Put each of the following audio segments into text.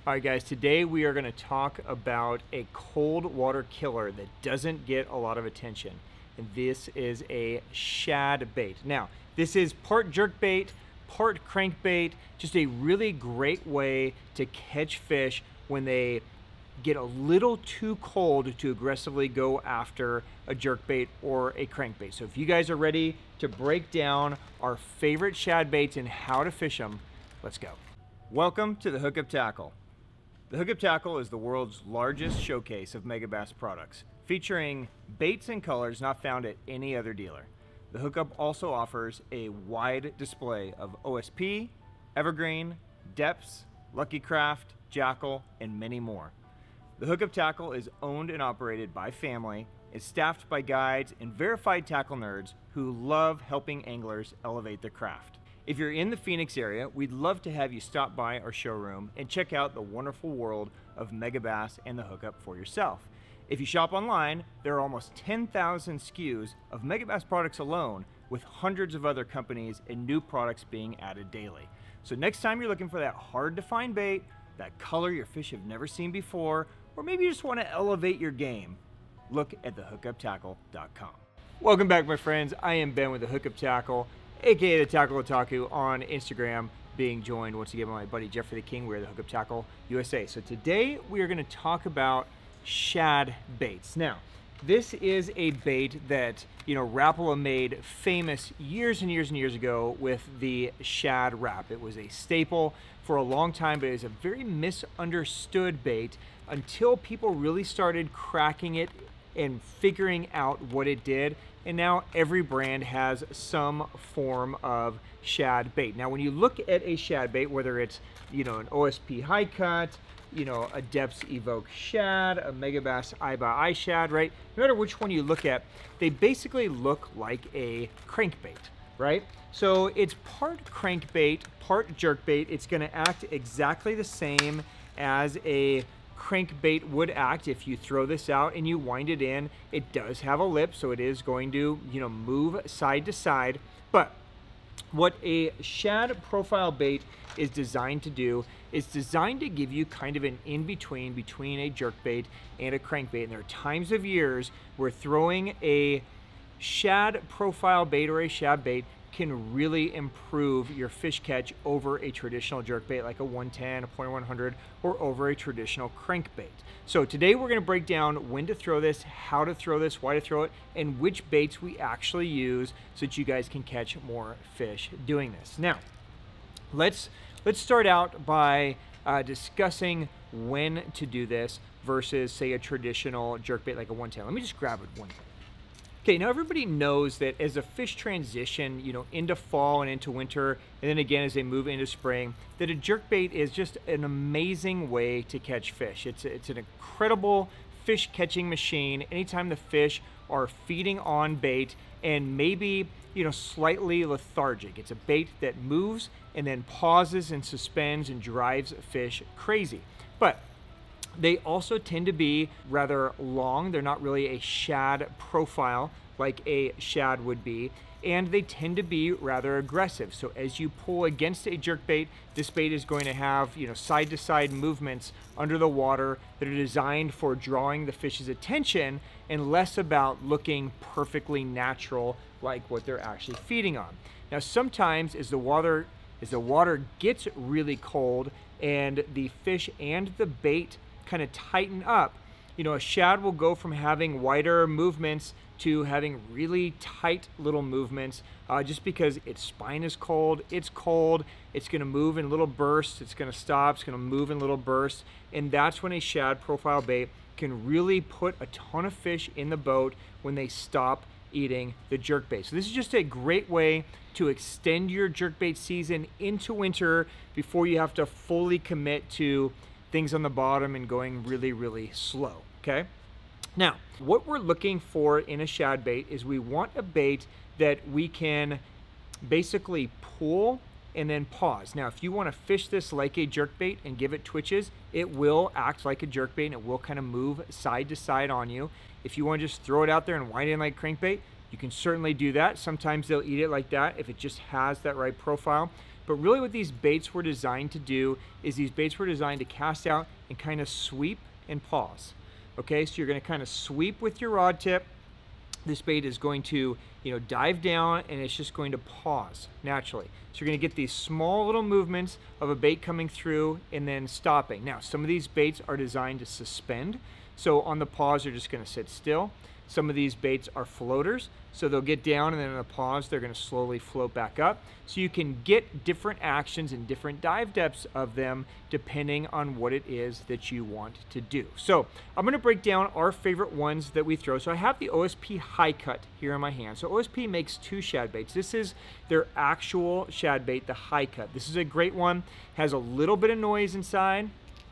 All right, guys, today we are going to talk about a cold water killer that doesn't get a lot of attention. And this is a shad bait. Now, this is part jerk bait, part crankbait, just a really great way to catch fish when they get a little too cold to aggressively go after a jerk bait or a crankbait. So if you guys are ready to break down our favorite shad baits and how to fish them, let's go. Welcome to the Hookup Tackle. The Hookup Tackle is the world's largest showcase of Megabass products, featuring baits and colors not found at any other dealer. The Hookup also offers a wide display of OSP, Evergreen, Depths, Lucky Craft, Jackall, and many more. The Hookup Tackle is owned and operated by family, is staffed by guides and verified tackle nerds who love helping anglers elevate their craft. If you're in the Phoenix area, we'd love to have you stop by our showroom and check out the wonderful world of Megabass and the Hookup for yourself. If you shop online, there are almost 10,000 SKUs of Megabass products alone, with hundreds of other companies and new products being added daily. So next time you're looking for that hard to find bait, that color your fish have never seen before, or maybe you just want to elevate your game, look at thehookuptackle.com. Welcome back, my friends. I am Ben with the Hookup Tackle, aka the Tackle Otaku on Instagram, being joined once again by my buddy Jeffrey the King. We're the Hookup Tackle USA. So today we are going to talk about shad baits. Now, this is a bait that, Rapala made famous years and years and years ago with the shad wrap. It was a staple for a long time, but it is a very misunderstood bait until people really started cracking it and figuring out what it did. And now every brand has some form of shad bait. Now, when you look at a shad bait, whether it's, an OSP high cut, a Depths Evoke shad, a Megabass Eye by Eye shad, right? No matter which one you look at, they basically look like a crankbait, right? So it's part crankbait, part jerkbait. It's gonna act exactly the same as a crankbait would act if you throw this out and you wind it in. It does have a lip, so it is going to, move side to side. But what a shad profile bait is designed to do is designed to give you kind of an in-between between a jerkbait and a crankbait. And there are times of years where throwing a shad profile bait or a shad bait can really improve your fish catch over a traditional jerkbait like a 110, a 100, or over a traditional crankbait. So today we're going to break down when to throw this, how to throw this, why to throw it, and which baits we actually use so that you guys can catch more fish doing this. Now, let's start out by discussing when to do this versus, say, a traditional jerkbait like a 110. Let me just grab it one. Okay, now everybody knows that as a fish transition, into fall and into winter, and then again as they move into spring, that a jerkbait is just an amazing way to catch fish. It's an incredible fish catching machine. Anytime the fish are feeding on bait and maybe, slightly lethargic. It's a bait that moves and then pauses and suspends and drives fish crazy. But they also tend to be rather long. They're not really a shad profile like a shad would be, and they tend to be rather aggressive. So as you pull against a jerkbait, this bait is going to have, side-to-side movements under the water that are designed for drawing the fish's attention and less about looking perfectly natural like what they're actually feeding on. Now, sometimes as the water gets really cold and the fish and the bait kind of tighten up, a shad will go from having wider movements to having really tight little movements just because its spine is cold, it's going to move in little bursts, it's going to stop, it's going to move in little bursts, and that's when a shad profile bait can really put a ton of fish in the boat when they stop eating the jerkbait. So this is just a great way to extend your jerkbait season into winter before you have to fully commit to things on the bottom and going really, really slow, okay? Now, what we're looking for in a shad bait is we want a bait that we can basically pull and then pause. Now, if you want to fish this like a jerkbait and give it twitches, it will act like a jerkbait and it will kind of move side to side on you. If you want to just throw it out there and wind it in like crankbait, you can certainly do that. Sometimes they'll eat it like that if it just has that right profile. But really what these baits were designed to do is these baits were designed to cast out and kind of sweep and pause. Okay, so you're going to kind of sweep with your rod tip. This bait is going to, dive down, and it's just going to pause naturally. So you're going to get these small little movements of a bait coming through and then stopping. Now, some of these baits are designed to suspend. So on the pause, they're just going to sit still. Some of these baits are floaters, so they'll get down, and then on the pause, they're going to slowly float back up. So you can get different actions and different dive depths of them depending on what it is that you want to do. So I'm going to break down our favorite ones that we throw. So I have the OSP High Cut here in my hand. So OSP makes 2 shad baits. This is their actual shad bait, the High Cut. This is a great one. Has a little bit of noise inside.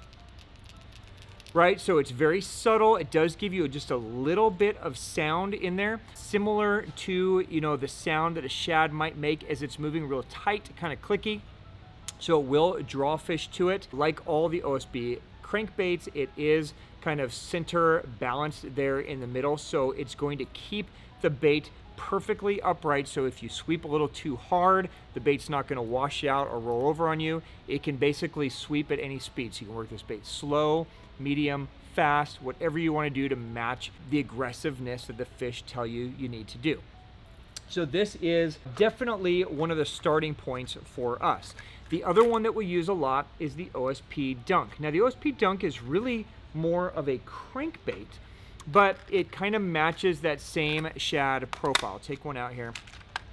Right, so it's very subtle. It does give you just a little bit of sound in there, similar to, the sound that a shad might make as it's moving real tight, kind of clicky. So it will draw fish to it. Like all the OSP crankbaits, it is kind of center balanced there in the middle, so it's going to keep the bait perfectly upright. So if you sweep a little too hard, the bait's not going to wash out or roll over on you. It can basically sweep at any speed. So you can work this bait slow, medium, fast, whatever you want to do to match the aggressiveness that the fish tell you you need to do. So this is definitely one of the starting points for us. The other one that we use a lot is the OSP Dunk. Now the OSP Dunk is really more of a crankbait, but it kind of matches that same shad profile. I'll take one out here.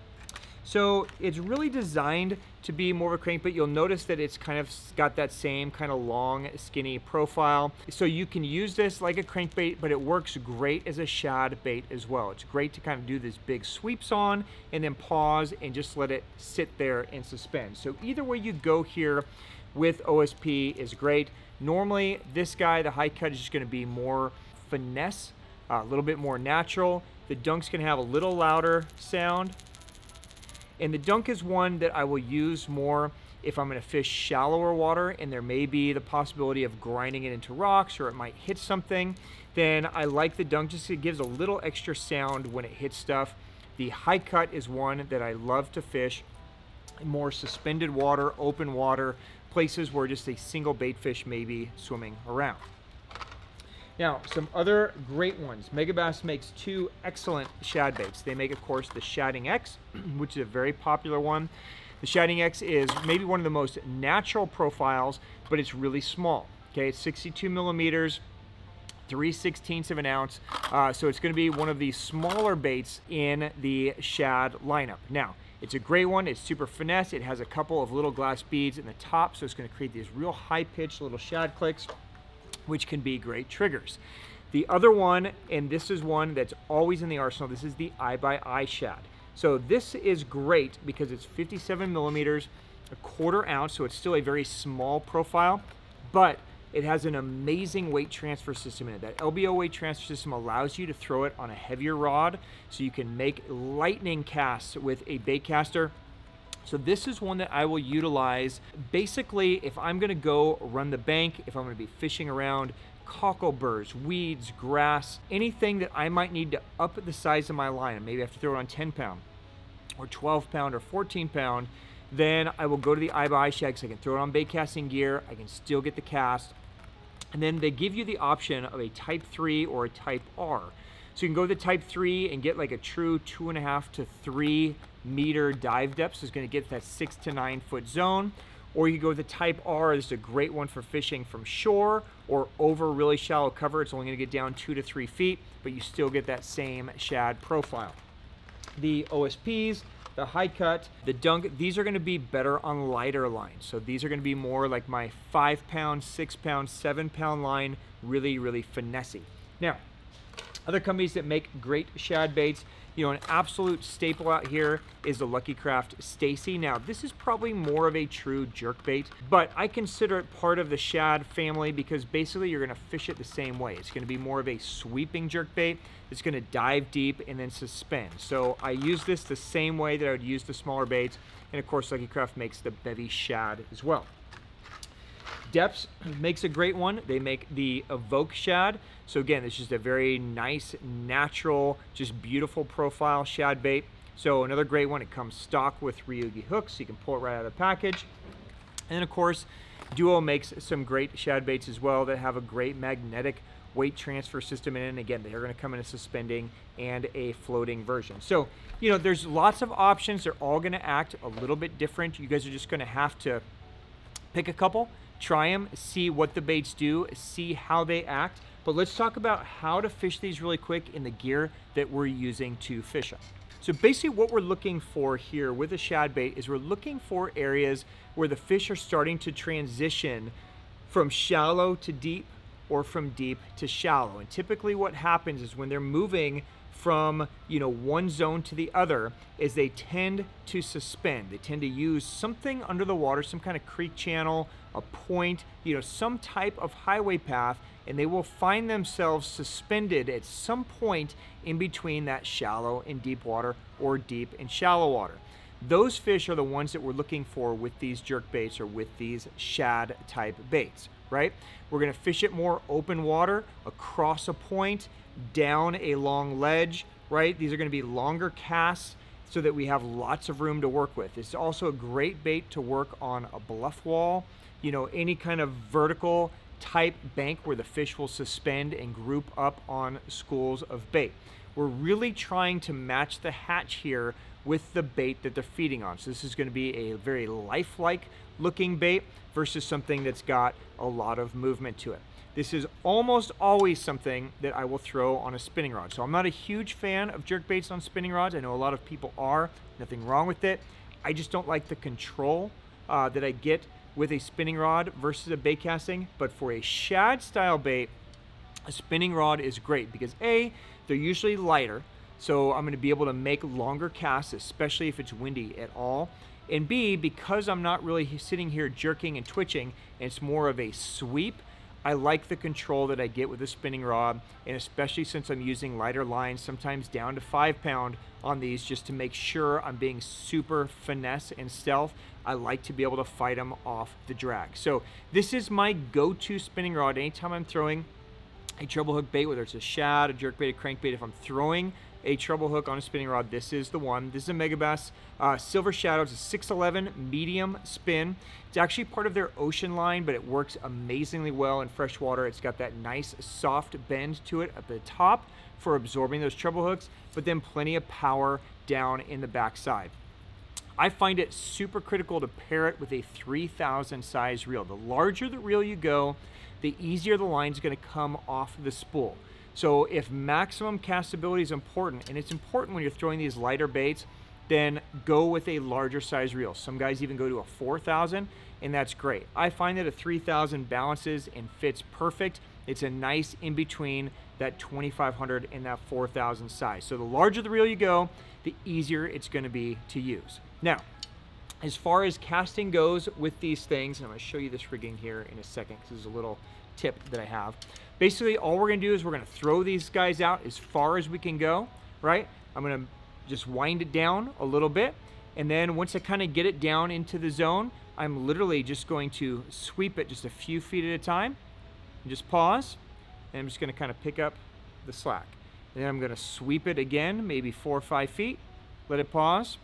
So it's really designed to be more of a crankbait. You'll notice that it's kind of got that same kind of long, skinny profile. So you can use this like a crankbait, but it works great as a shad bait as well. It's great to kind of do these big sweeps on and then pause and just let it sit there and suspend. So either way you go here with OSP is great. Normally this guy, the High Cut, is just going to be more finesse, a little bit more natural. The Dunk's going to have a little louder sound. And the Dunk is one that I will use more if I'm going to fish shallower water and there may be the possibility of grinding it into rocks or it might hit something. Then I like the Dunk just because it gives a little extra sound when it hits stuff. The High Cut is one that I love to fish in more suspended water, open water, places where just a single bait fish may be swimming around. Now, some other great ones. Megabass makes 2 excellent shad baits. They make, of course, the Shadding X, which is a very popular one. The Shadding X is maybe one of the most natural profiles, but it's really small. Okay, it's 62 millimeters, 3/16 of an ounce. So it's going to be one of the smaller baits in the shad lineup. Now, it's a great one. It's super finesse. It has a couple of little glass beads in the top, so it's going to create these real high-pitched little shad clicks, which can be great triggers. The other one, and this is one that's always in the arsenal, this is the Eye by Eye shad. So this is great because it's 57 millimeters, 1/4 ounce, so it's still a very small profile, but it has an amazing weight transfer system in it. That LBO weight transfer system allows you to throw it on a heavier rod, so you can make lightning casts with a bait caster. So this is one that I will utilize basically if I'm going to go run the bank, if I'm going to be fishing around cockleburrs, weeds, grass, anything that I might need to up the size of my line. Maybe I have to throw it on 10 pound or 12 pound or 14 pound. Then I will go to the Eye by Eye shad because I can throw it on bait casting gear. I can still get the cast. And then they give you the option of a Type 3 or a Type R. So you can go to the Type 3 and get like a true 2.5 to 3 meter dive depth. So it's going to get that 6 to 9 foot zone. Or you can go with the Type R. This is a great one for fishing from shore or over really shallow cover. It's only going to get down 2 to 3 feet, but you still get that same shad profile. The OSPs, the High Cut, the Dunk, these are going to be better on lighter lines. So these are going to be more like my 5 pound, 6 pound, 7 pound line, really, really finessey. Now, other companies that make great shad baits, an absolute staple out here is the Lucky Craft Stacy. Now, this is probably more of a true jerkbait, but I consider it part of the shad family because basically you're going to fish it the same way. It's going to be more of a sweeping jerkbait. It's going to dive deep and then suspend. So I use this the same way that I would use the smaller baits, and of course Lucky Craft makes the bevy shad as well. Depths makes a great one. They make the Evoke shad. So again, it's just a very nice, natural, just beautiful profile shad bait. So another great one, it comes stock with Ryogi hooks, so you can pull it right out of the package. And then of course, Duo makes some great shad baits as well that have a great magnetic weight transfer system in it. And again, they are going to come in a suspending and a floating version. So, you know, there's lots of options. They're all going to act a little bit different. You guys are just going to have to pick a couple, try them, see what the baits do, see how they act. But let's talk about how to fish these really quick in the gear that we're using to fish them. So basically what we're looking for here with a shad bait is we're looking for areas where the fish are starting to transition from shallow to deep or from deep to shallow. And typically what happens is when they're moving from, you know, one zone to the other is they tend to suspend. They tend to use something under the water, some kind of creek channel, a point, you know, some type of highway path, and they will find themselves suspended at some point in between that shallow and deep water or deep and shallow water. Those fish are the ones that we're looking for with these jerk baits or with these shad type baits, right? We're gonna fish it more open water, across a point, down a long ledge, right? These are gonna be longer casts so that we have lots of room to work with. It's also a great bait to work on a bluff wall, you know, any kind of vertical type bank where the fish will suspend and group up on schools of bait. We're really trying to match the hatch here with the bait that they're feeding on. So this is going to be a very lifelike looking bait versus something that's got a lot of movement to it. This is almost always something that I will throw on a spinning rod. So I'm not a huge fan of jerk baits on spinning rods. I know a lot of people are. Nothing wrong with it. I just don't like the control that I get with a spinning rod versus a bait casting. But for a shad style bait, a spinning rod is great because A, they're usually lighter, so I'm going to be able to make longer casts, especially if it's windy at all. And B, because I'm not really sitting here jerking and twitching, and it's more of a sweep, I like the control that I get with a spinning rod, and especially since I'm using lighter lines, sometimes down to 5 pound on these, just to make sure I'm being super finesse and stealth. I like to be able to fight them off the drag. So this is my go-to spinning rod anytime I'm throwing a treble hook bait, whether it's a shad, a jerk bait, a crankbait. If I'm throwing a treble hook on a spinning rod, this is the one. This is a Megabass Silver Shadow. It's a 611 medium spin. It's actually part of their ocean line, but it works amazingly well in freshwater. It's got that nice soft bend to it at the top for absorbing those treble hooks, but then plenty of power down in the backside. I find it super critical to pair it with a 3000 size reel. The larger the reel you go, the easier the line is going to come off the spool. So if maximum castability is important, and it's important when you're throwing these lighter baits, then go with a larger size reel. Some guys even go to a 4000, and that's great. I find that a 3000 balances and fits perfect. It's a nice in between that 2500 and that 4000 size. So the larger the reel you go, the easier it's going to be to use. Now, as far as casting goes with these things, and I'm going to show you this rigging here in a second because this is a little tip that I have. Basically, all we're going to do is we're going to throw these guys out as far as we can go, right? I'm going to just wind it down a little bit, and then once I kind of get it down into the zone, I'm literally just going to sweep it just a few feet at a time, and just pause, and I'm just going to kind of pick up the slack. And then I'm going to sweep it again, maybe 4 or 5 feet, let it pause,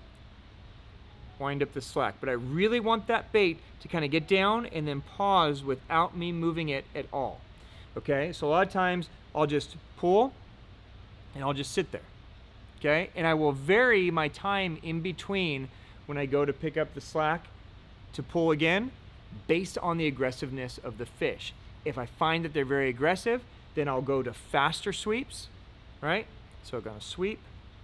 wind up the slack. But I really want that bait to kind of get down and then pause without me moving it at all. Okay, so a lot of times I'll just pull and I'll just sit there. Okay, and I will vary my time in between when I go to pick up the slack to pull again based on the aggressiveness of the fish. If I find that they're very aggressive, then I'll go to faster sweeps, right? So I'm going to sweep,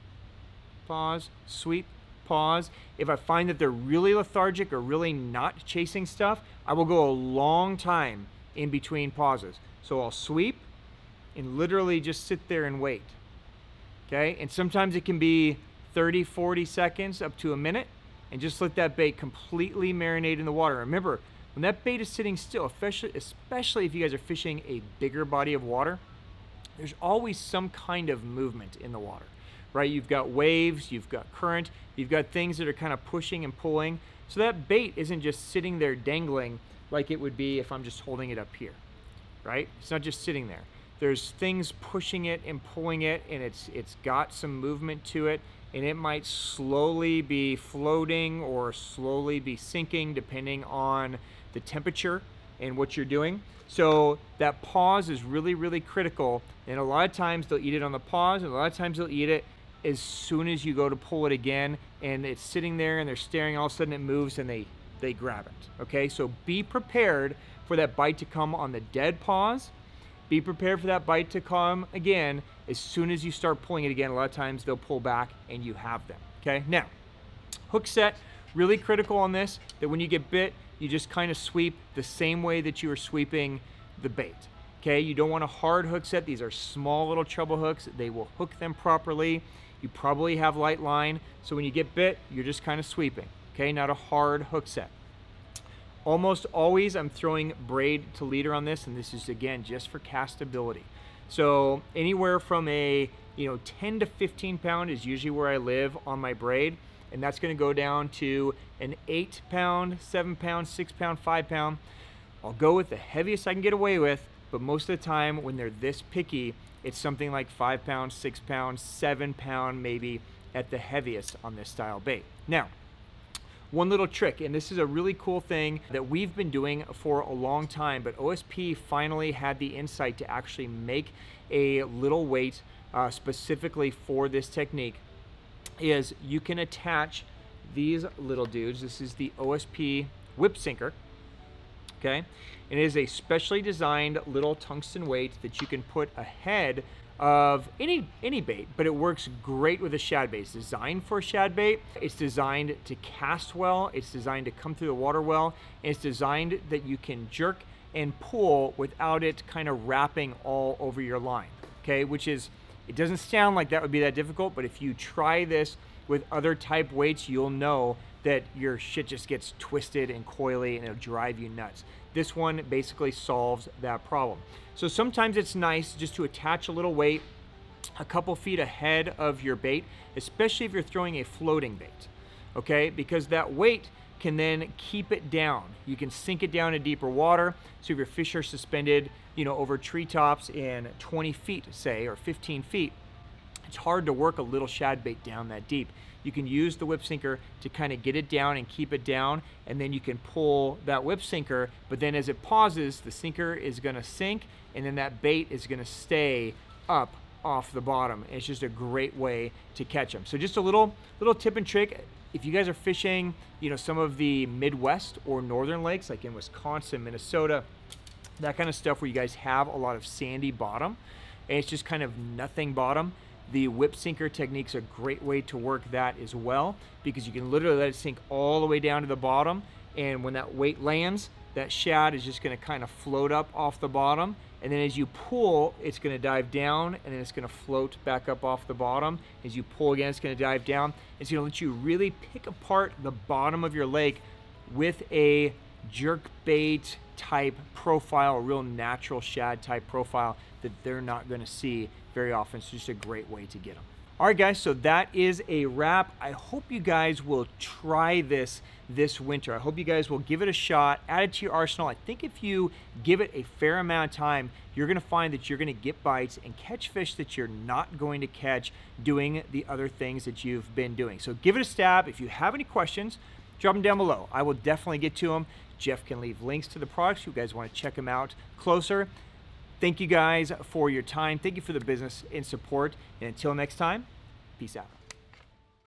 pause, sweep, pause. If I find that they're really lethargic or really not chasing stuff, I will go a long time in between pauses. So I'll sweep and literally just sit there and wait. Okay, and sometimes it can be 30, 40 seconds up to a minute, and just let that bait completely marinate in the water. Remember, when that bait is sitting still, especially if you guys are fishing a bigger body of water, there's always some kind of movement in the water, right? You've got waves, you've got current, you've got things that are kind of pushing and pulling. So that bait isn't just sitting there dangling like it would be if I'm just holding it up here, right? It's not just sitting there. There's things pushing it and pulling it, and it's got some movement to it, and it might slowly be floating or slowly be sinking depending on the temperature and what you're doing. So that pause is really, really critical. And a lot of times they'll eat it on the pause, and a lot of times they'll eat it as soon as you go to pull it again, and it's sitting there and they're staring, all of a sudden it moves and they grab it. Okay, so be prepared for that bite to come on the dead pause. Be prepared for that bite to come again as soon as you start pulling it again. A lot of times they'll pull back and you have them. Okay, now hook set, really critical on this, that when you get bit, you just kind of sweep the same way that you were sweeping the bait. Okay, you don't want a hard hook set. These are small little treble hooks. They will hook them properly. You probably have light line, so when you get bit, you're just kind of sweeping. Okay, not a hard hook set. Almost always I'm throwing braid to leader on this, and this is again just for castability. So anywhere from a 10 to 15 pound is usually where I live on my braid, and that's going to go down to an 8 pound, 7 pound, 6 pound, 5 pound. I'll go with the heaviest I can get away with, but most of the time when they're this picky, it's something like 5 pounds, 6 pounds, 7 pound maybe at the heaviest on this style bait. Now, one little trick, and this is a really cool thing that we've been doing for a long time, but OSP finally had the insight to actually make a little weight specifically for this technique, is you can attach these little dudes. This is the OSP whip sinker, okay? And it is a specially designed little tungsten weight that you can put ahead of any bait, but it works great with a shad bait. It's designed for a shad bait. It's designed to cast well. It's designed to come through the water well. And it's designed that you can jerk and pull without it kind of wrapping all over your line, okay? Which is, it doesn't sound like that would be that difficult, but if you try this with other type weights, you'll know that your shit just gets twisted and coily and it'll drive you nuts. This one basically solves that problem. So sometimes it's nice just to attach a little weight a couple feet ahead of your bait, especially if you're throwing a floating bait, okay? Because that weight can then keep it down. You can sink it down in deeper water. So if your fish are suspended, over treetops in 20 feet, say, or 15 feet, it's hard to work a little shad bait down that deep. You can use the whip sinker to kind of get it down and keep it down, and then you can pull that whip sinker, but then as it pauses, the sinker is gonna sink, and then that bait is gonna stay up off the bottom. And it's just a great way to catch them. So just a little tip and trick. If you guys are fishing, some of the Midwest or northern lakes, like in Wisconsin, Minnesota, that kind of stuff where you guys have a lot of sandy bottom, and it's just kind of nothing bottom, the whip sinker technique's a great way to work that as well, because you can literally let it sink all the way down to the bottom, and when that weight lands, that shad is just going to kind of float up off the bottom, and then as you pull, it's going to dive down, and then it's going to float back up off the bottom. As you pull again, it's going to dive down. It's going to let you really pick apart the bottom of your lake with a jerk bait type profile, a real natural shad type profile that they're not going to see very often. It's just a great way to get them. All right, guys, so that is a wrap. I hope you guys will try this winter. I hope you guys will give it a shot, add it to your arsenal. I think if you give it a fair amount of time, you're gonna find that you're gonna get bites and catch fish that you're not going to catch doing the other things that you've been doing. So give it a stab. If you have any questions, drop them down below. I will definitely get to them. Jeff can leave links to the products if you guys wanna check them out closer. Thank you guys for your time. Thank you for the business and support. And until next time, peace out.